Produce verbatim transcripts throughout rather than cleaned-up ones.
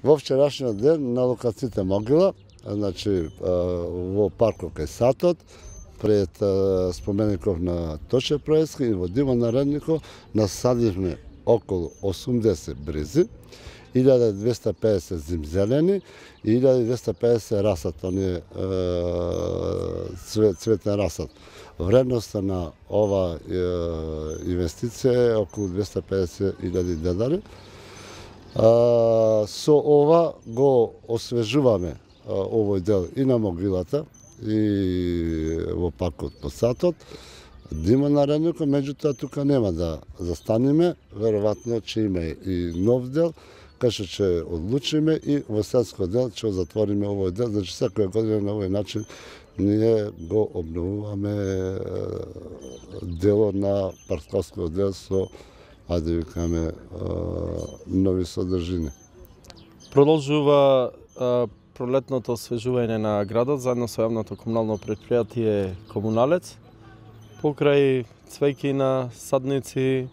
Во вчерашниот ден на локацијата Могила, значи во паркот кај Сатот, пред спомеников на Тоше Проески и во Димон Наредников насадивме околу осумдесет бризи, илјада двеста педесет зимзелени и илјада двеста педесет расат, оние цвет, цветен расат. Вредноста на ова инвестиција е околу двеста педесет илјади денари. Со ова го освежуваме овој дел и на Могилата, и во паркот по Сатот, Димон Наредников, меѓутоа тука нема да застанеме, веројатно ќе има и нов дел, кај што ќе одлучиме и во селскиот дел ќе затвориме овој дел, значи секоја година на овој начин ние го обновуваме делот на парковскиот дел со, ајде викаме, нови содржини. Продолжува пролетното освежување на градот заедно со јавното комунално претпријатие Комуналец. Покрај цвеќина, садници,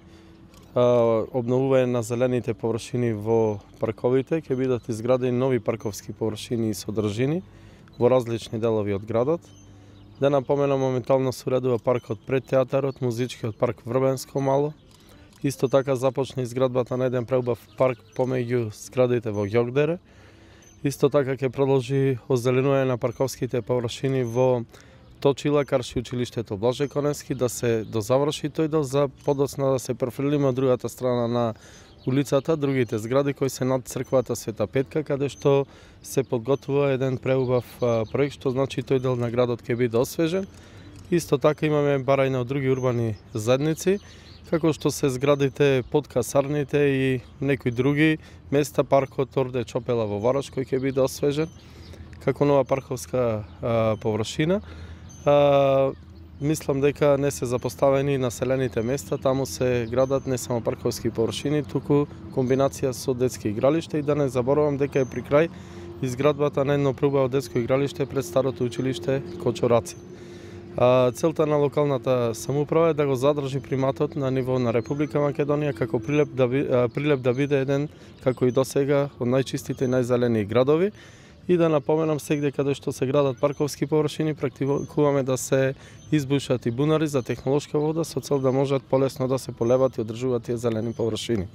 обновување на зелените површини во парковите, ќе бидат изградени нови парковски површини и содржини во различни делови од градот. Да напоменам, моментално се уредува паркот пред театарот, музичкиот парк Врбенско мало. Исто така започна изградбата на еден преубав парк помеѓу зградите во Јогдере. Исто така ќе продолжи озеленување на парковските површини во Точила, Карши училиштето Блаже Коневски, да се дозаврши тој дел за подоцна да се префрлиме од другата страна на улицата, другите згради кои се над црквата Света Петка, каде што се подготвува еден преубав проект, што значи тој дел на градот ќе биде освежен. Исто така имаме барање од други урбани заедници, како што се зградите под касарните и некои други места, паркот Орде Чопела во Вараш кој ќе биде освежен како нова парковска а, површина. А, мислам дека не се запоставени населените места, таму се градат не само парковски површини, туку комбинација со детски игралишта и да не заборавам дека е при крај изградбата на едно преубаво детско игралиште пред старото училиште Кочораци. А, целта на локалната самоуправа е да го задржи приматот на ниво на Република Македонија како Прилеп да, Прилеп да биде еден, како и досега, од најчистите и најзелени градови. И да напоменам сегде каде што се градат парковски површини, практикуваме да се избушат и бунари за технолошка вода со цел да можат полесно да се полеват и одржуваат тие зелени површини.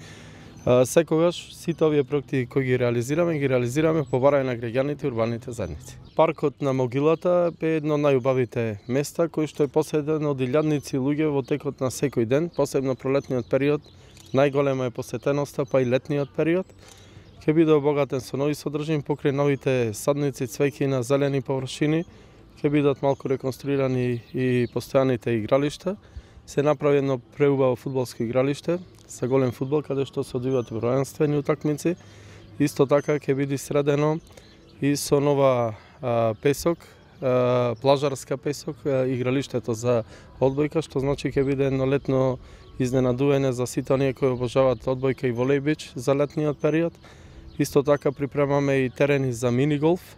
Секогаш сите овие проекти кои ги реализираме, ги реализираме по барање на граѓаните и урбаните заедници. Паркот на Могилата е едно од најубавите места кој што е поседен од илјадници луѓе во текот на секој ден, посебно пролетниот период, најголема е посетеноста, па и летниот период. Ќе биде обогатен со нови содржини покрај новите садници, цвеќина, зелени површини, ќе бидат малку реконструирани и постојаните игралишта. Се направи едно преубаво фудбалско игралиште за голем фудбал, каде што се одвиваат првенствени утакмици. Исто така ќе биде средено и со нова а, песок, а, плажарска песок, а, игралиштето за одбојка, што значи ќе биде едно летно изненадување за сите оние кои обожаваат одбојка и волејбич за летниот период. Исто така припремаме и терени за мини-голф,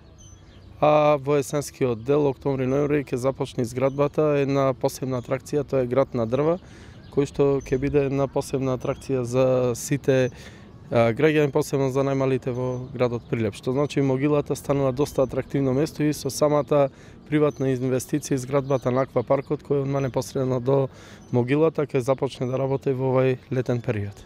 а во есенскиот дел, октомври-ноември, ќе започне изградбата една посебна атракција, тоа е град на дрва, кој што ќе биде една посебна атракција за сите граѓани, посебно за најмалите во градот Прилеп. Што значи Могилата станува доста атрактивно место и со самата приватна инвестиција изградбата на аквапаркот кој одма непосредно до Могилата ќе започне да работи во овој летен период.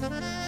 Thank